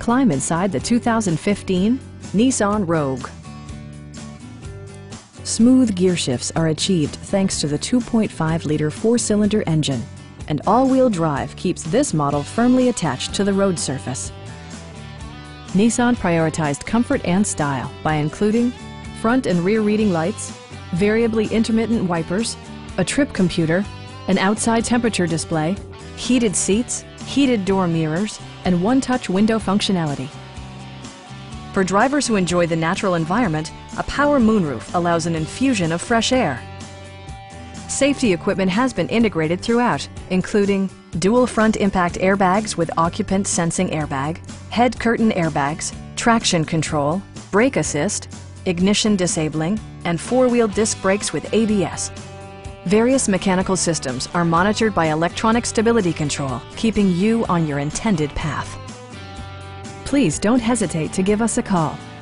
Climb inside the 2015 Nissan Rogue. Smooth gear shifts are achieved thanks to the 2.5-liter four-cylinder engine, and all-wheel drive keeps this model firmly attached to the road surface. Nissan prioritized comfort and style by including front and rear reading lights, variably intermittent wipers, a trip computer, an outside temperature display, heated seats, heated door mirrors, and one-touch window functionality. For drivers who enjoy the natural environment, a power moonroof allows an infusion of fresh air. Safety equipment has been integrated throughout, including dual front impact airbags with occupant sensing airbag, head curtain airbags, traction control, brake assist, ignition disabling, and four-wheel disc brakes with ABS. Various mechanical systems are monitored by electronic stability control, keeping you on your intended path. Please don't hesitate to give us a call.